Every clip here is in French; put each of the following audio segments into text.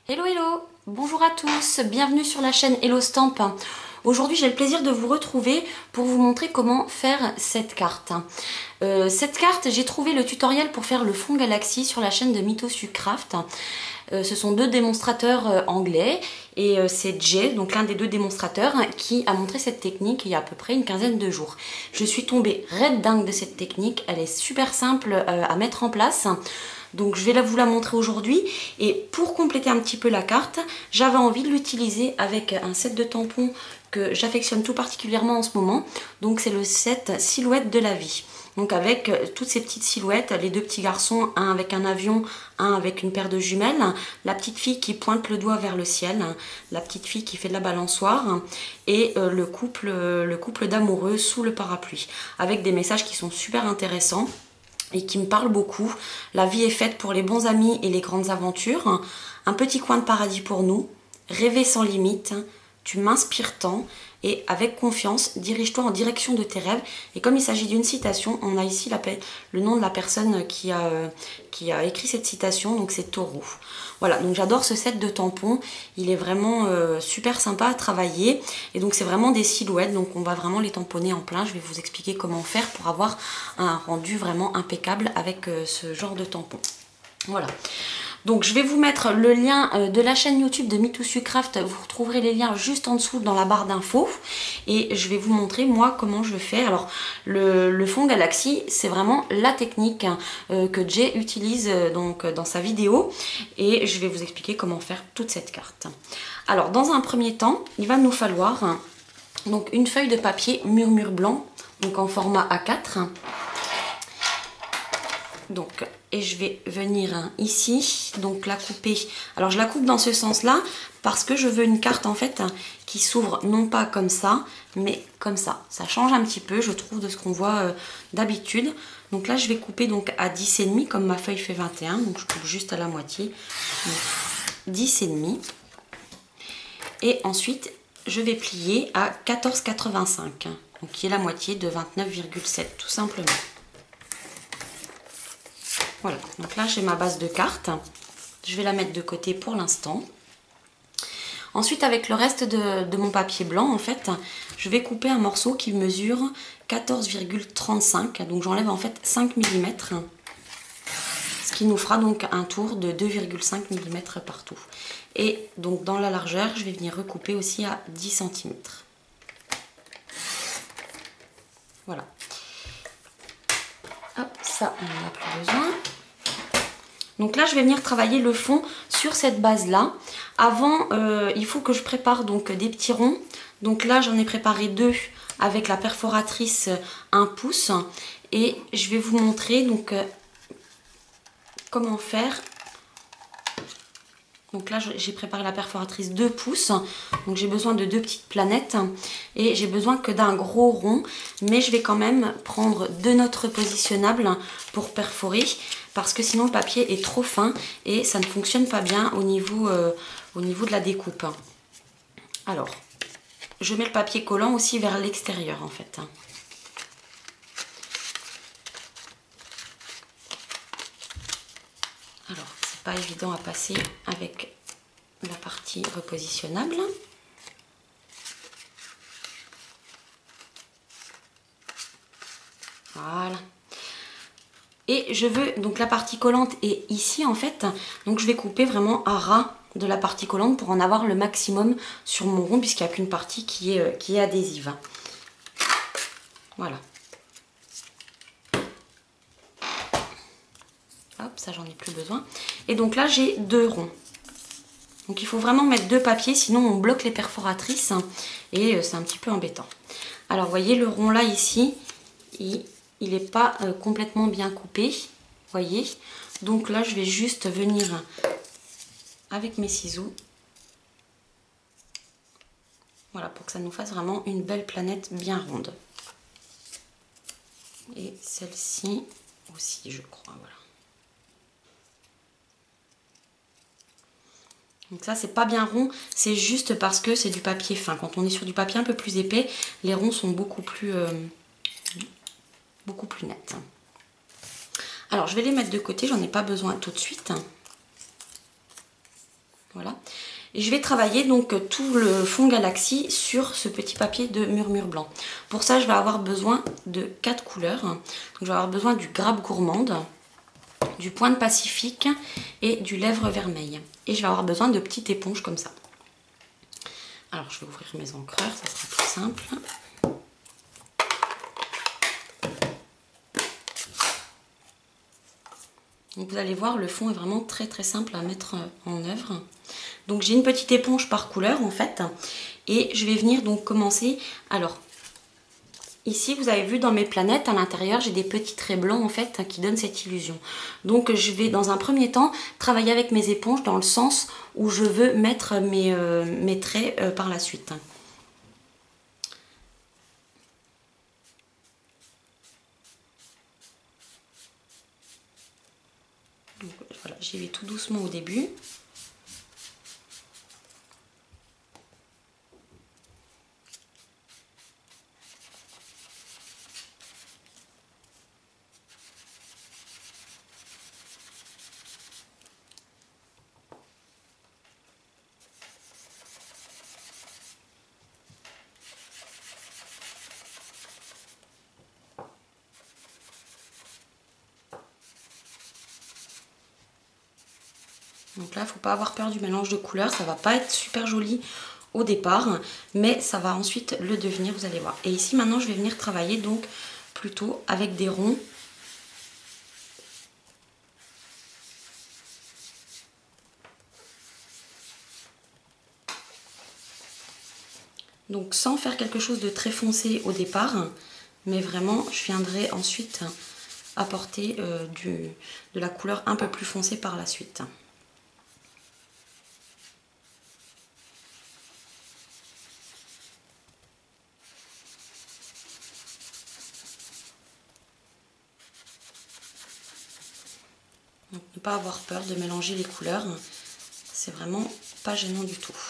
Hello hello, bonjour à tous, bienvenue sur la chaîne Hello Stamp. Aujourd'hui j'ai le plaisir de vous retrouver pour vous montrer comment faire cette carte. Cette carte, j'ai trouvé le tutoriel pour faire le fond Galaxy sur la chaîne de Mythos Craft. Ce sont deux démonstrateurs anglais et c'est Jay, donc l'un des deux démonstrateurs, qui a montré cette technique il y a à peu près une quinzaine de jours. Je suis tombée red dingue de cette technique, elle est super simple à mettre en place. Donc je vais vous la montrer aujourd'hui et pour compléter un petit peu la carte, j'avais envie de l'utiliser avec un set de tampons que j'affectionne tout particulièrement en ce moment. Donc c'est le set Silhouette de la vie. Donc avec toutes ces petites silhouettes, les deux petits garçons, un avec un avion, un avec une paire de jumelles, la petite fille qui pointe le doigt vers le ciel, la petite fille qui fait de la balançoire et le couple d'amoureux sous le parapluie. Avec des messages qui sont super intéressants et qui me parle beaucoup. La vie est faite pour les bons amis et les grandes aventures. Un petit coin de paradis pour nous. Rêver sans limite. Tu m'inspires tant. Et avec confiance, dirige-toi en direction de tes rêves. Et comme il s'agit d'une citation, on a ici le nom de la personne qui a écrit cette citation. Donc c'est Taureau. Voilà, donc j'adore ce set de tampons. Il est vraiment super sympa à travailler. Et donc c'est vraiment des silhouettes. Donc on va vraiment les tamponner en plein. Je vais vous expliquer comment faire pour avoir un rendu vraiment impeccable avec ce genre de tampon. Voilà. Donc je vais vous mettre le lien de la chaîne YouTube de Mythos Craft. Vous retrouverez les liens juste en dessous dans la barre d'infos. Et je vais vous montrer moi comment je fais. Alors le fond Galaxy, c'est vraiment la technique que Jay utilise donc dans sa vidéo. Et je vais vous expliquer comment faire toute cette carte. Alors dans un premier temps, il va nous falloir donc une feuille de papier murmure blanc, donc en format A4. Donc, et je vais venir ici, donc la couper. Alors je la coupe dans ce sens-là parce que je veux une carte en fait qui s'ouvre non pas comme ça, mais comme ça. Ça change un petit peu, je trouve, de ce qu'on voit d'habitude. Donc là, je vais couper donc à 10,5 comme ma feuille fait 21. Donc je coupe juste à la moitié. 10,5. Et ensuite, je vais plier à 14,85. Donc qui est la moitié de 29,7 tout simplement. Voilà, donc là j'ai ma base de carte. Je vais la mettre de côté pour l'instant. Ensuite, avec le reste de mon papier blanc, en fait, je vais couper un morceau qui mesure 14,35. Donc j'enlève en fait 5 mm. Ce qui nous fera donc un tour de 2,5 mm partout. Et donc dans la largeur, je vais venir recouper aussi à 10 cm. Voilà. Hop, ça, on n'en a plus besoin. Donc là, je vais venir travailler le fond sur cette base-là. Avant, il faut que je prépare donc des petits ronds. Donc là, j'en ai préparé deux avec la perforatrice 1 pouce. Et je vais vous montrer donc comment faire. Donc là, j'ai préparé la perforatrice 2 pouces. Donc j'ai besoin de deux petites planètes. Et j'ai besoin que d'un gros rond. Mais je vais quand même prendre deux notes repositionnables pour perforer. Parce que sinon le papier est trop fin et ça ne fonctionne pas bien au niveau de la découpe. Alors, je mets le papier collant aussi vers l'extérieur en fait. Alors, c'est pas évident à passer avec la partie repositionnable. Voilà. Et je veux, donc la partie collante est ici en fait, donc je vais couper vraiment à ras de la partie collante pour en avoir le maximum sur mon rond puisqu'il n'y a qu'une partie qui est adhésive. Voilà. Hop, ça j'en ai plus besoin. Et donc là j'ai deux ronds. Donc il faut vraiment mettre deux papiers, sinon on bloque les perforatrices et c'est un petit peu embêtant. Alors vous voyez le rond là ici, il n'est pas complètement bien coupé, voyez. Donc là, je vais juste venir avec mes ciseaux. Voilà, pour que ça nous fasse vraiment une belle planète bien ronde. Et celle-ci aussi, je crois, voilà. Donc ça, c'est pas bien rond, c'est juste parce que c'est du papier fin. Quand on est sur du papier un peu plus épais, les ronds sont beaucoup plus nets. Alors, je vais les mettre de côté, j'en ai pas besoin tout de suite. Voilà. Et je vais travailler donc tout le fond Galaxy sur ce petit papier de Murmure Blanc. Pour ça, je vais avoir besoin de 4 couleurs. Donc, je vais avoir besoin du Grappe Gourmande, du Pointe Pacifique et du Lèvre Vermeil. Et je vais avoir besoin de petites éponges comme ça. Alors, je vais ouvrir mes encreurs, ça sera plus simple. Donc, vous allez voir, le fond est vraiment très très simple à mettre en œuvre. Donc j'ai une petite éponge par couleur en fait. Et je vais venir donc commencer. Alors, ici vous avez vu dans mes planètes, à l'intérieur, j'ai des petits traits blancs en fait qui donnent cette illusion. Donc je vais dans un premier temps travailler avec mes éponges dans le sens où je veux mettre mes traits par la suite. Donc voilà, j'y vais tout doucement au début. Donc là, il ne faut pas avoir peur du mélange de couleurs, ça va pas être super joli au départ, mais ça va ensuite le devenir, vous allez voir. Et ici, maintenant, je vais venir travailler donc plutôt avec des ronds. Donc sans faire quelque chose de très foncé au départ, mais vraiment, je viendrai ensuite apporter de la couleur un peu plus foncée par la suite. Donc ne pas avoir peur de mélanger les couleurs, c'est vraiment pas gênant du tout.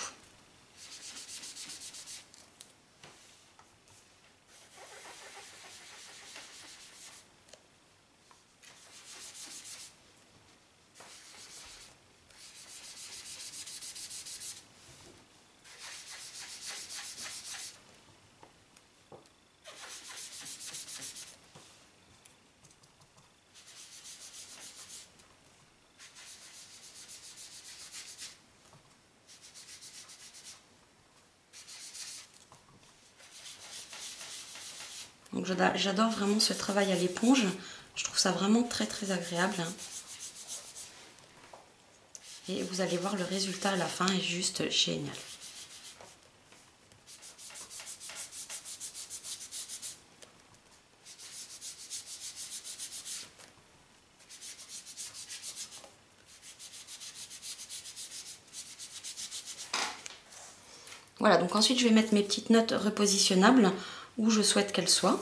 Donc j'adore vraiment ce travail à l'éponge, je trouve ça vraiment très très agréable. Et vous allez voir, le résultat à la fin est juste génial. Voilà, donc ensuite je vais mettre mes petites notes repositionnables où je souhaite qu'elles soient.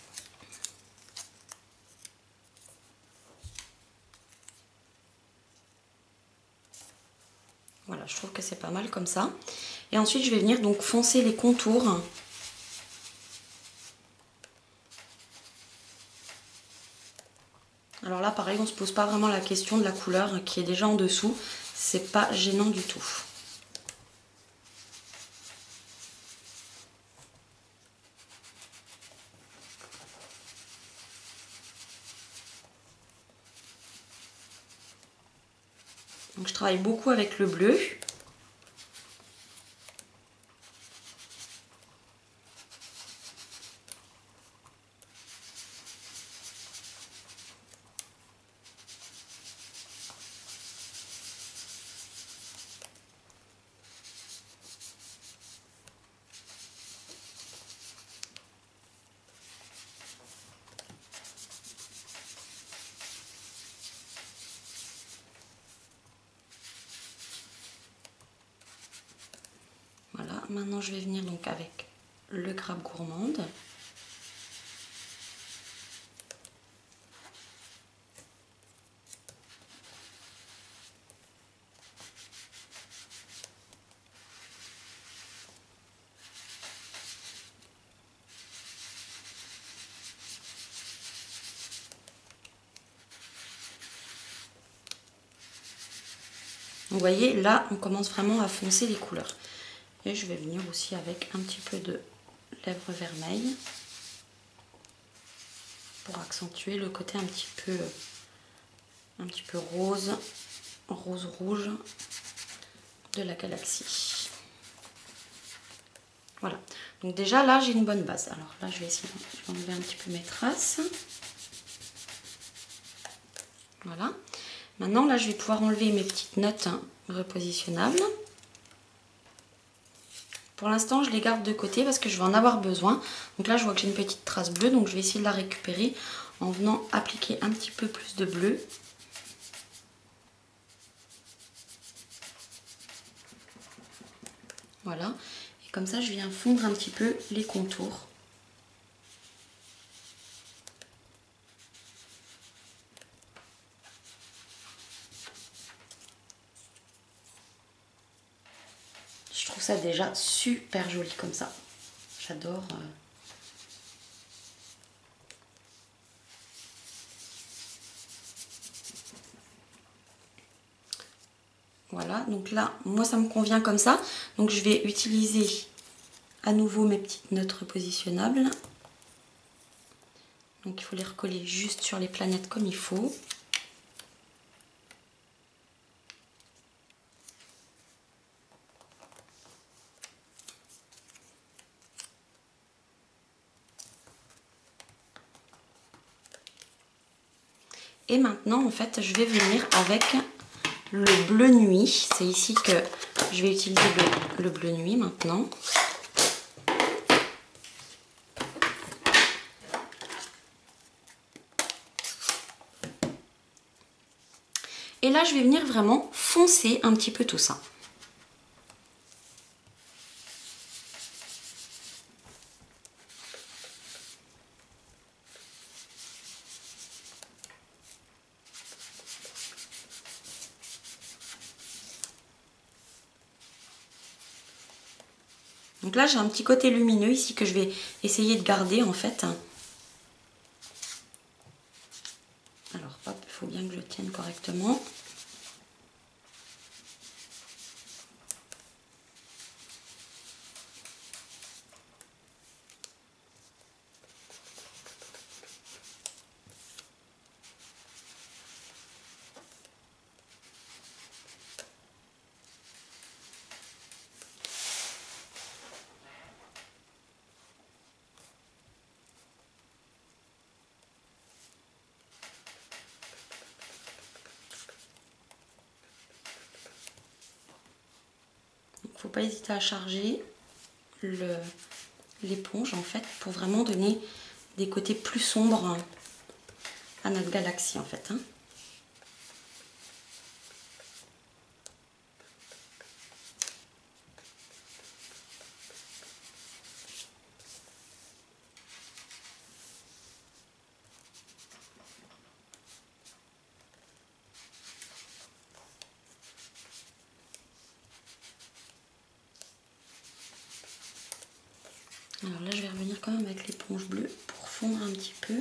Voilà, je trouve que c'est pas mal comme ça. Et ensuite je vais venir donc foncer les contours. Alors là pareil, on ne se pose pas vraiment la question de la couleur qui est déjà en dessous. C'est pas gênant du tout. Donc je travaille beaucoup avec le bleu. Voilà, maintenant je vais venir donc avec le Grappe Gourmande. Vous voyez, là, on commence vraiment à foncer les couleurs. Et je vais venir aussi avec un petit peu de lèvres vermeilles pour accentuer le côté un petit peu rose rouge de la galaxie. Voilà. Donc déjà là, j'ai une bonne base. Alors là, je vais essayer d'enlever un petit peu mes traces. Voilà. Maintenant, là, je vais pouvoir enlever mes petites notes repositionnables. Pour l'instant, je les garde de côté parce que je vais en avoir besoin. Donc là, je vois que j'ai une petite trace bleue, donc je vais essayer de la récupérer en venant appliquer un petit peu plus de bleu. Voilà. Et comme ça, je viens fondre un petit peu les contours. Je trouve ça déjà super joli comme ça. J'adore. Voilà, donc là, moi ça me convient comme ça. Donc je vais utiliser à nouveau mes petites notes repositionnables. Donc il faut les recoller juste sur les planètes comme il faut. Et maintenant, en fait, je vais venir avec le bleu nuit. C'est ici que je vais utiliser le bleu nuit maintenant. Et là, je vais venir vraiment foncer un petit peu tout ça. Donc là, j'ai un petit côté lumineux ici que je vais essayer de garder en fait. Alors, hop, il faut bien que je tienne correctement. Il ne faut pas hésiter à charger l'éponge en fait pour vraiment donner des côtés plus sombres à notre galaxie en fait. Alors là, je vais revenir quand même avec l'éponge bleue pour fondre un petit peu.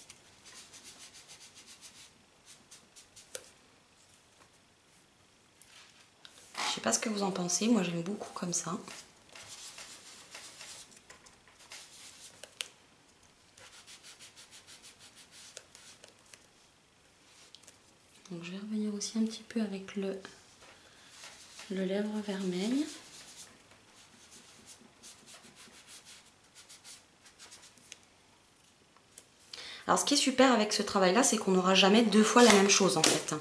Je sais pas ce que vous en pensez, moi j'aime beaucoup comme ça. Donc je vais revenir aussi un petit peu avec le lèvre vermeil. Alors ce qui est super avec ce travail là, c'est qu'on n'aura jamais deux fois la même chose en fait.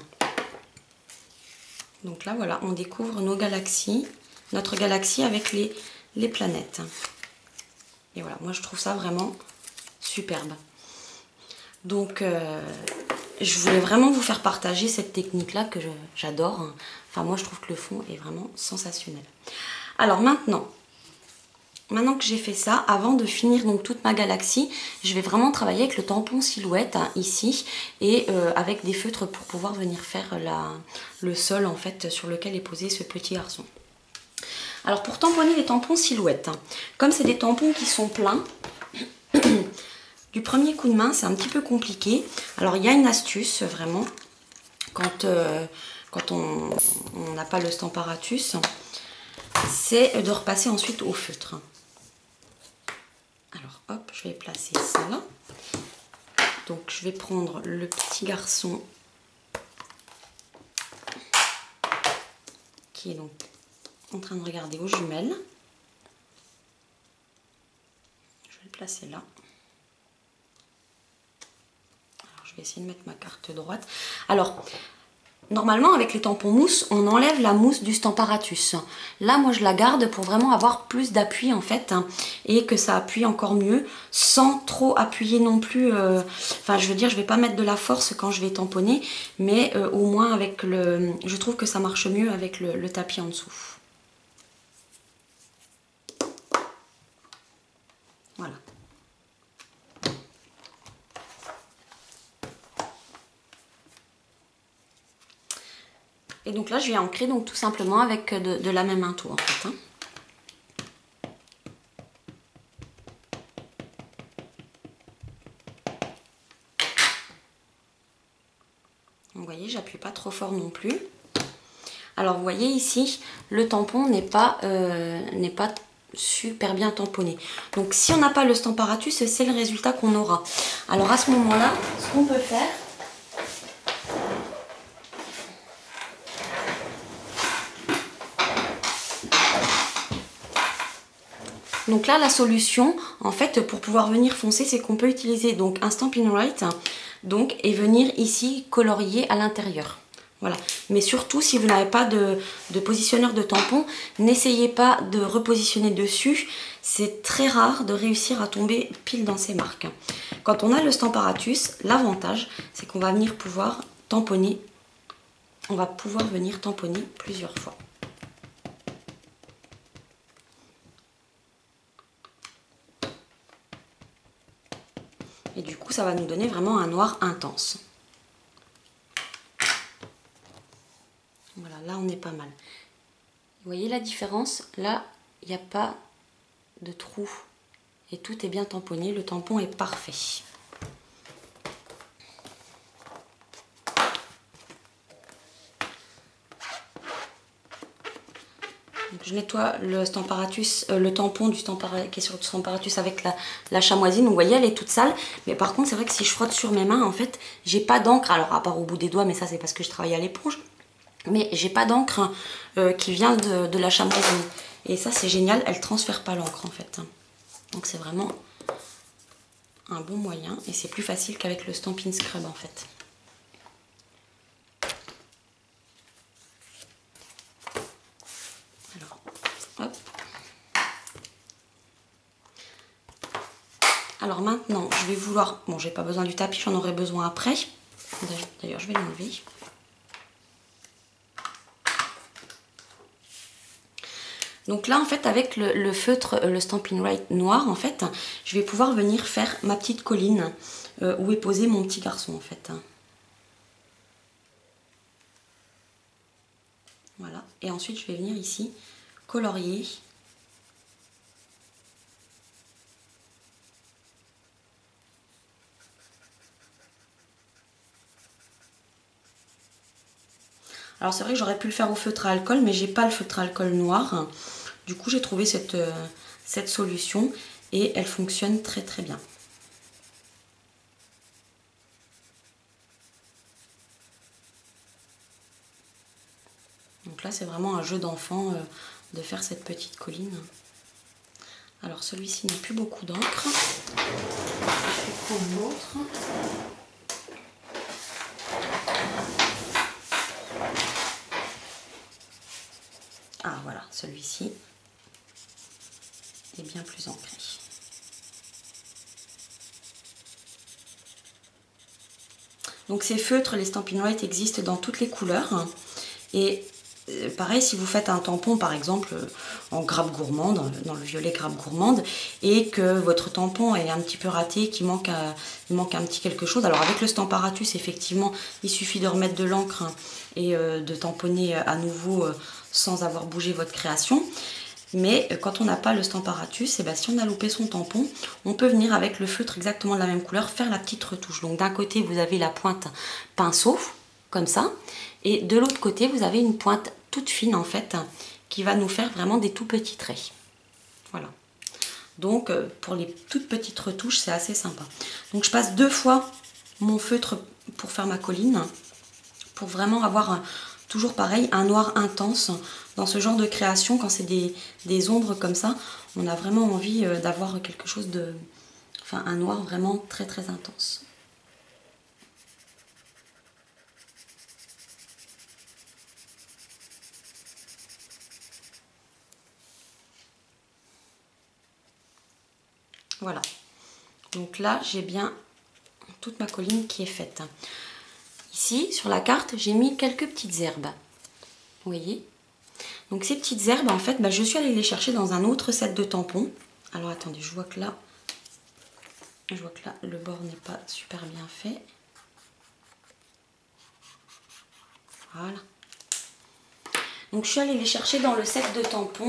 Donc là voilà, on découvre nos galaxies, notre galaxie avec les planètes. Et voilà, moi je trouve ça vraiment superbe. Donc je voulais vraiment vous faire partager cette technique là que j'adore. Enfin moi je trouve que le fond est vraiment sensationnel. Alors maintenant que j'ai fait ça, avant de finir donc toute ma galaxie, je vais vraiment travailler avec le tampon silhouette ici et avec des feutres pour pouvoir venir faire le sol en fait sur lequel est posé ce petit garçon. Alors pour tamponner les tampons silhouette, comme c'est des tampons qui sont pleins, du premier coup de main c'est un petit peu compliqué. Alors il y a une astuce vraiment quand quand on n'a pas le Stamparatus, c'est de repasser ensuite au feutre. Alors hop, je vais placer ça là. Donc je vais prendre le petit garçon qui est donc en train de regarder aux jumelles. Je vais le placer là. Alors je vais essayer de mettre ma carte droite. Alors normalement avec les tampons mousse, on enlève la mousse du Stamparatus. Là moi je la garde pour vraiment avoir plus d'appui en fait, hein, et que ça appuie encore mieux sans trop appuyer non plus. Enfin je veux dire, je vais pas mettre de la force quand je vais tamponner, mais au moins avec le... Je trouve que ça marche mieux avec le tapis en dessous. Voilà. Et donc là, je vais ancrer donc tout simplement avec de la même un tour en fait. Hein. Vous voyez, j'appuie pas trop fort non plus. Alors vous voyez ici, le tampon n'est pas super bien tamponné. Donc si on n'a pas le Stamparatus, c'est le résultat qu'on aura. Alors à ce moment-là, ce qu'on peut faire, donc là, la solution, en fait, pour pouvoir venir foncer, c'est qu'on peut utiliser donc un Stampin' Right, donc, et venir ici colorier à l'intérieur. Voilà. Mais surtout, si vous n'avez pas de positionneur de tampon, n'essayez pas de repositionner dessus. C'est très rare de réussir à tomber pile dans ces marques. Quand on a le Stamparatus, l'avantage, c'est qu'on va venir pouvoir tamponner. On va pouvoir venir tamponner plusieurs fois. Et du coup, ça va nous donner vraiment un noir intense. Voilà, là, on est pas mal. Vous voyez la différence? Là, il n'y a pas de trou. Et tout est bien tamponné. Le tampon est parfait. Je nettoie le Stamparatus, le tampon qui est sur le Stamparatus avec la chamoisine. Vous voyez, elle est toute sale. Mais par contre, c'est vrai que si je frotte sur mes mains, en fait, j'ai pas d'encre. Alors, à part au bout des doigts, mais ça, c'est parce que je travaille à l'éponge. Mais j'ai pas d'encre qui vient de la chamoisine. Et ça, c'est génial. Elle transfère pas l'encre, en fait. Donc, c'est vraiment un bon moyen. Et c'est plus facile qu'avec le Stampin' Scrub, en fait. Hop. Alors maintenant, je vais vouloir... Bon, j'ai pas besoin du tapis, j'en aurai besoin après. D'ailleurs, je vais l'enlever. Donc là, en fait, avec le feutre, le Stampin' Right noir, en fait, je vais pouvoir venir faire ma petite colline où est posé mon petit garçon, en fait. Voilà. Et ensuite, je vais venir ici colorier. Alors c'est vrai que j'aurais pu le faire au feutre à alcool, mais j'ai pas le feutre à alcool noir. Du coup, j'ai trouvé cette solution et elle fonctionne très très bien. Donc là, c'est vraiment un jeu d'enfant de faire cette petite colline. Alors celui-ci n'a plus beaucoup d'encre. Je vais prendre l'autre. Ah voilà, celui-ci est bien plus ancré. Donc ces feutres, les Stampin' Right, existent dans toutes les couleurs. Et pareil, si vous faites un tampon par exemple en grappe gourmande, dans le violet grappe gourmande, et que votre tampon est un petit peu raté, qu'il manque, il manque un petit quelque chose. Alors avec le Stamparatus, effectivement, il suffit de remettre de l'encre et de tamponner à nouveau sans avoir bougé votre création. Mais quand on n'a pas le Stamparatus, et bien si on a loupé son tampon, on peut venir avec le feutre exactement de la même couleur faire la petite retouche. Donc d'un côté, vous avez la pointe pinceau. comme ça. Et de l'autre côté, vous avez une pointe toute fine en fait, qui va nous faire vraiment des tout petits traits. Voilà. Donc pour les toutes petites retouches, c'est assez sympa. Donc je passe 2 fois mon feutre pour faire ma colline, pour vraiment avoir toujours pareil, un noir intense. Dans ce genre de création, quand c'est des ombres comme ça, on a vraiment envie d'avoir quelque chose de... Enfin, un noir vraiment très très intense. Voilà. Donc là, j'ai bien toute ma colline qui est faite. Ici, sur la carte, j'ai mis quelques petites herbes. Vous voyez? Donc ces petites herbes, en fait, je suis allée les chercher dans un autre set de tampons. Alors attendez, je vois que là, le bord n'est pas super bien fait. Voilà. Donc je suis allée les chercher dans le set de tampons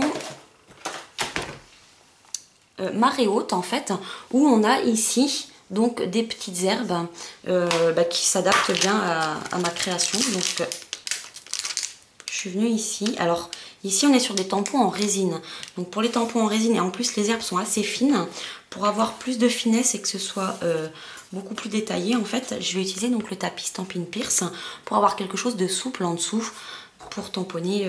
marée haute, en fait, où on a ici donc des petites herbes qui s'adaptent bien à ma création. Donc je suis venue ici. Alors ici on est sur des tampons en résine. Donc pour les tampons en résine, et en plus les herbes sont assez fines, pour avoir plus de finesse et que ce soit beaucoup plus détaillé, en fait, je vais utiliser donc le tapis Stampin' Pierce pour avoir quelque chose de souple en dessous, pour tamponner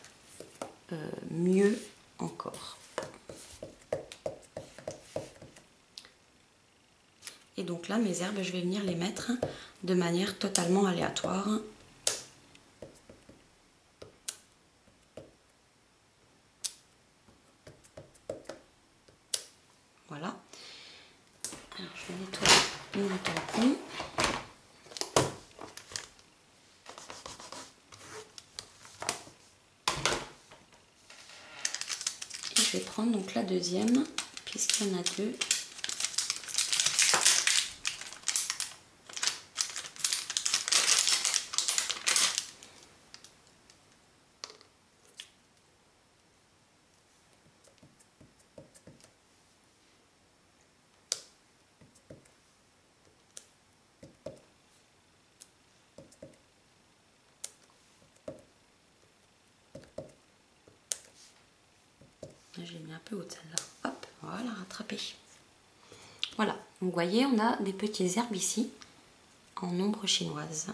mieux encore. Et donc là, mes herbes, je vais venir les mettre de manière totalement aléatoire. Voilà. Alors, je vais nettoyer mon tampon. Et je vais prendre donc la deuxième, puisqu'il y en a 2. J'ai mis un peu haute celle-là. Hop, voilà, rattrapé. Voilà, donc vous voyez, on a des petites herbes ici, en ombre chinoise.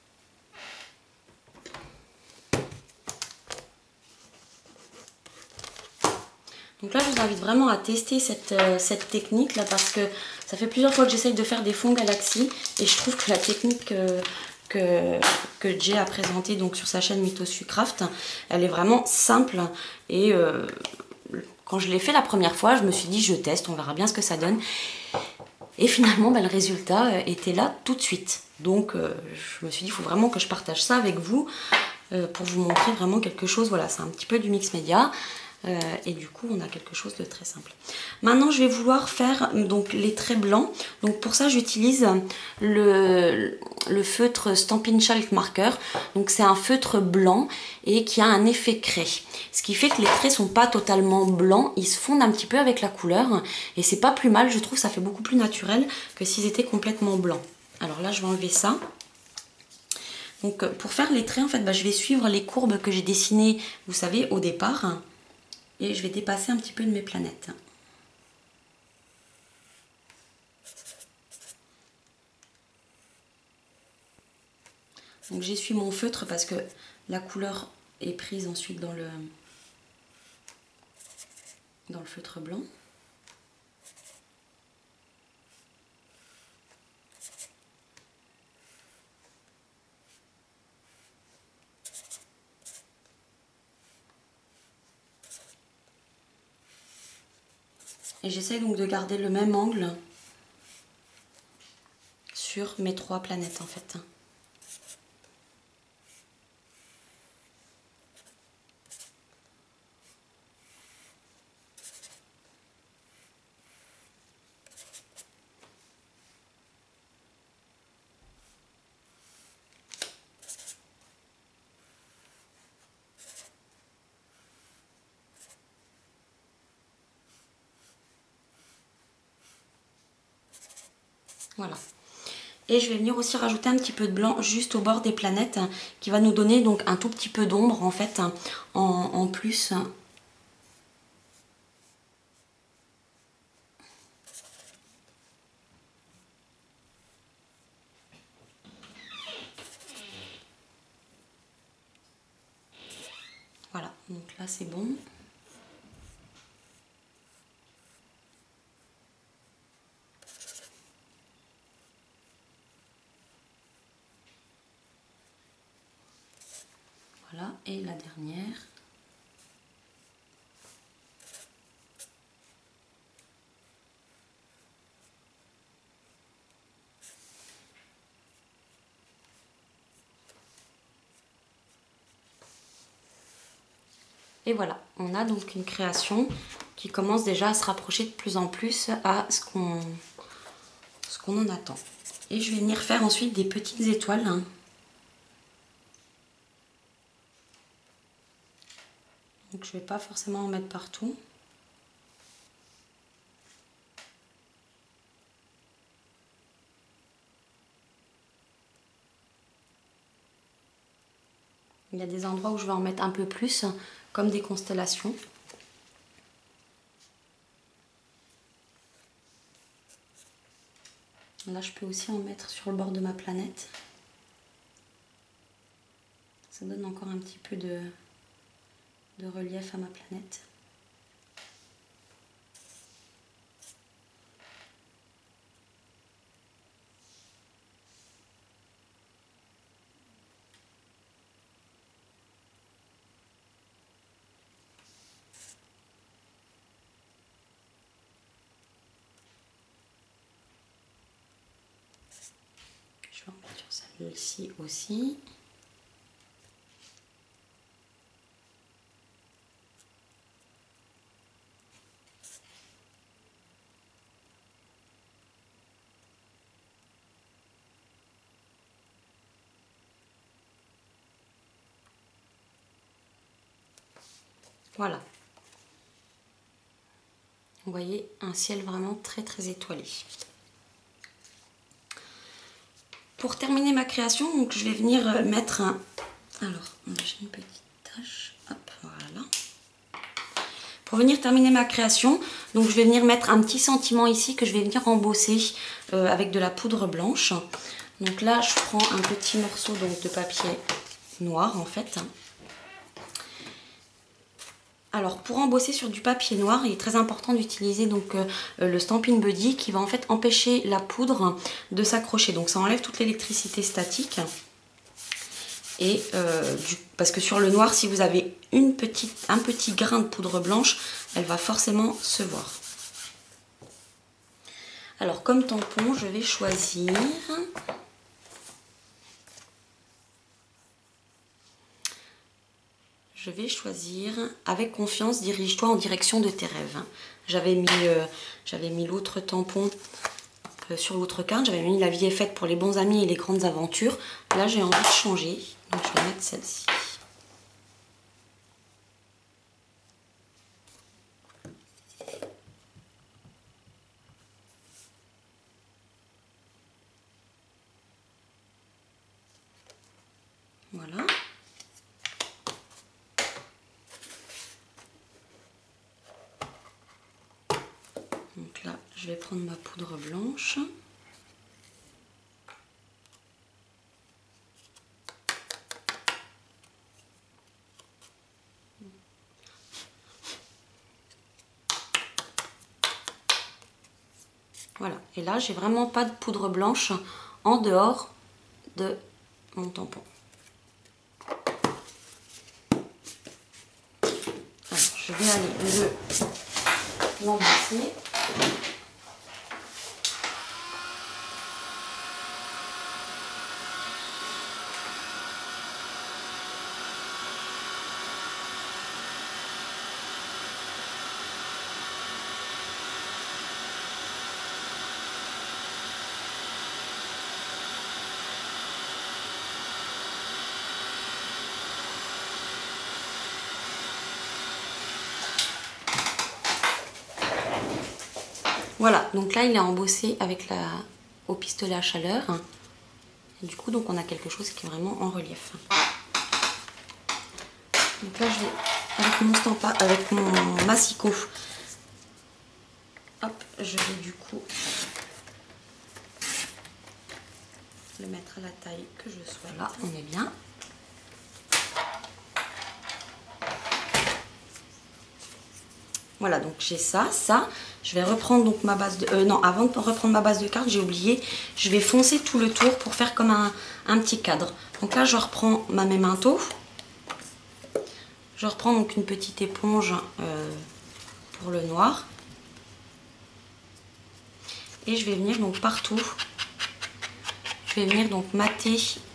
Donc là, je vous invite vraiment à tester cette technique là, parce que ça fait plusieurs fois que j'essaye de faire des fonds Galaxy et je trouve que la technique que Jay a présentée donc sur sa chaîne Mythos Craft, elle est vraiment simple et quand je l'ai fait la première fois, je me suis dit je teste, on verra bien ce que ça donne. Et finalement, le résultat était là tout de suite. Donc je me suis dit, il faut vraiment que je partage ça avec vous pour vous montrer vraiment quelque chose. Voilà, c'est un petit peu du mix média. Et du coup, on a quelque chose de très simple. Maintenant, je vais vouloir faire donc les traits blancs. Donc pour ça, j'utilise le feutre Stampin' Chalk Marker. Donc c'est un feutre blanc et qui a un effet craie. Ce qui fait que les traits sont pas totalement blancs, ils se fondent un petit peu avec la couleur. Et c'est pas plus mal, je trouve, ça fait beaucoup plus naturel que s'ils étaient complètement blancs. Alors là, je vais enlever ça. Donc pour faire les traits, en fait, je vais suivre les courbes que j'ai dessinées, vous savez, au départ. Et je vais dépasser un petit peu de mes planètes. Donc j'essuie mon feutre parce que la couleur est prise ensuite dans le feutre blanc. Et j'essaie donc de garder le même angle sur mes 3 planètes en fait. Voilà. Et je vais venir aussi rajouter un petit peu de blanc juste au bord des planètes qui va nous donner donc un tout petit peu d'ombre en fait en plus. Voilà, donc là c'est bon. Voilà, et la dernière. Et voilà, on a donc une création qui commence déjà à se rapprocher de plus en plus à ce qu'on en attend. Et je vais venir faire ensuite des petites étoiles. Donc je ne vais pas forcément en mettre partout. Il y a des endroits où je vais en mettre un peu plus, comme des constellations. Là, je peux aussi en mettre sur le bord de ma planète. Ça donne encore un petit peu de relief à ma planète. Je vais en mettre sur celle-ci aussi. Voilà. Vous voyez un ciel vraiment très très étoilé. Pour terminer ma création, donc je vais venir mettre un... Alors, j'ai une petite tache. Hop, voilà. Pour venir terminer ma création, donc je vais venir mettre un petit sentiment ici que je vais venir embosser avec de la poudre blanche. Donc là, je prends un petit morceau donc, de papier noir en fait. Alors pour embosser sur du papier noir, il est très important d'utiliser donc le Stampin' Buddy qui va en fait empêcher la poudre de s'accrocher. Donc ça enlève toute l'électricité statique. Et parce que sur le noir, si vous avez un petit grain de poudre blanche, elle va forcément se voir. Alors comme tampon, je vais choisir... Je vais choisir Avec confiance, dirige-toi en direction de tes rêves. J'avais mis l'autre tampon sur l'autre carte. J'avais mis La vie est faite pour les bons amis et les grandes aventures. Là, j'ai envie de changer. Donc, je vais mettre celle-ci. Voilà. Donc là, je vais prendre ma poudre blanche. Voilà. Et là, j'ai vraiment pas de poudre blanche en dehors de mon tampon. Alors, je vais aller l'embosser. Voilà, donc là il est embossé avec au pistolet à chaleur. Et du coup, donc on a quelque chose qui est vraiment en relief. Donc là, je vais, avec mon massicot, hop, je vais du coup le mettre à la taille que je souhaite. Là, on est bien. Voilà, donc j'ai ça. Je vais reprendre donc ma base de... non, avant de reprendre ma base de carte, j'ai oublié. Je vais foncer tout le tour pour faire comme un petit cadre. Donc là, je reprends ma memento. Je reprends donc une petite éponge pour le noir. Et je vais venir donc partout. Je vais venir donc mater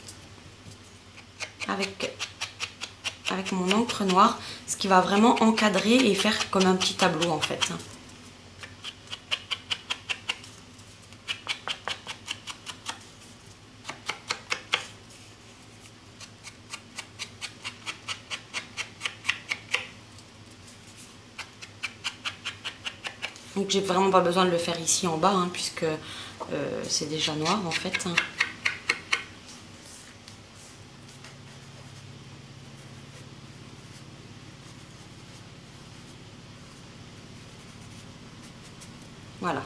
avec mon encre noire, ce qui va vraiment encadrer et faire comme un petit tableau en fait. Donc j'ai vraiment pas besoin de le faire ici en bas, hein, puisque c'est déjà noir en fait. Voilà.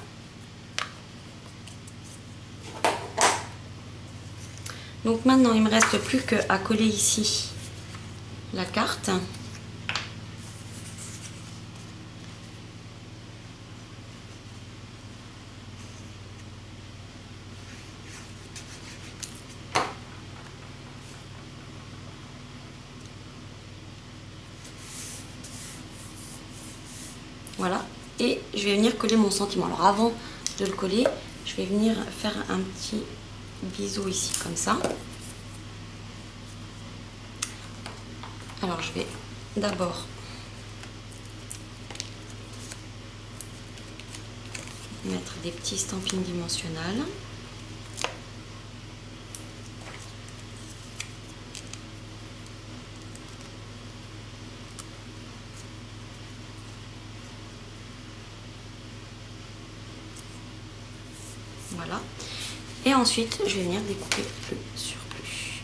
Donc maintenant il me reste plus qu'à coller ici la carte. Voilà, et je vais venir coller mon sentiment. Alors avant de le coller, je vais venir faire un petit biseau ici comme ça. Alors je vais d'abord mettre des petits estampillés dimensionnels. Voilà. Et ensuite, je vais venir découper le surplus.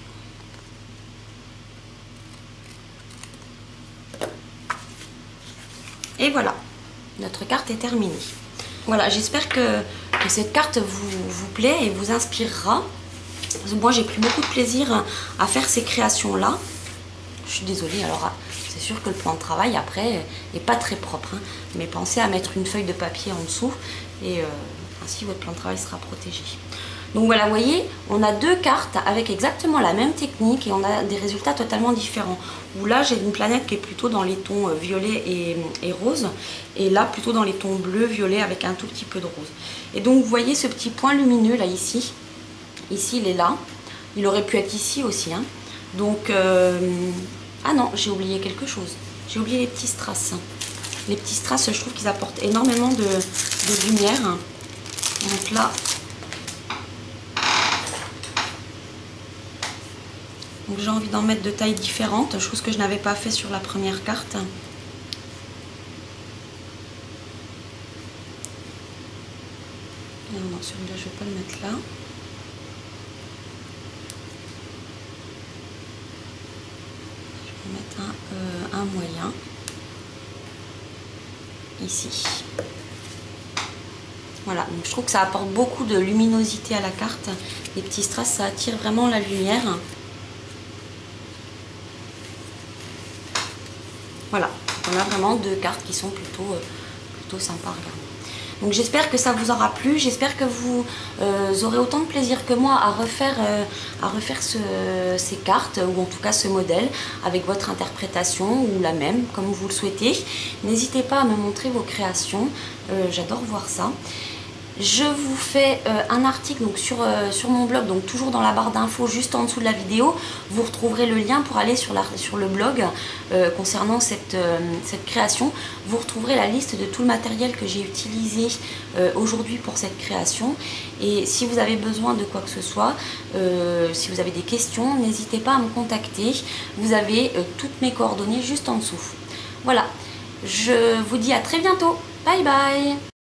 Et voilà, notre carte est terminée. Voilà, j'espère que cette carte vous plaît et vous inspirera. Parce que moi, j'ai pris beaucoup de plaisir à faire ces créations-là. Je suis désolée, alors c'est sûr que le plan de travail après n'est pas très propre, hein, mais pensez à mettre une feuille de papier en dessous et ainsi votre plan de travail sera protégé. Donc voilà, vous voyez, on a deux cartes avec exactement la même technique et on a des résultats totalement différents. Où là, j'ai une planète qui est plutôt dans les tons violet et rose, et là, plutôt dans les tons bleu, violet avec un tout petit peu de rose. Et donc, vous voyez ce petit point lumineux là, ici. Ici, il est là. Il aurait pu être ici aussi, hein. Donc, ah non, j'ai oublié quelque chose. J'ai oublié les petits strass. Les petits strass, je trouve qu'ils apportent énormément de lumière. Donc là, j'ai envie d'en mettre de tailles différentes, chose que je n'avais pas fait sur la première carte. Non, celui-là, je ne vais pas le mettre là. Je vais mettre un moyen ici. Voilà, donc je trouve que ça apporte beaucoup de luminosité à la carte. Les petits strass, ça attire vraiment la lumière. Voilà, on a vraiment deux cartes qui sont plutôt sympas à regarder. Donc j'espère que ça vous aura plu, j'espère que vous aurez autant de plaisir que moi à refaire ces cartes, ou en tout cas ce modèle, avec votre interprétation, ou la même, comme vous le souhaitez. N'hésitez pas à me montrer vos créations, j'adore voir ça. Je vous fais un article donc, sur mon blog, donc toujours dans la barre d'infos juste en dessous de la vidéo. Vous retrouverez le lien pour aller sur le blog concernant cette création. Vous retrouverez la liste de tout le matériel que j'ai utilisé aujourd'hui pour cette création. Et si vous avez besoin de quoi que ce soit, si vous avez des questions, n'hésitez pas à me contacter. Vous avez toutes mes coordonnées juste en dessous. Voilà, je vous dis à très bientôt. Bye bye.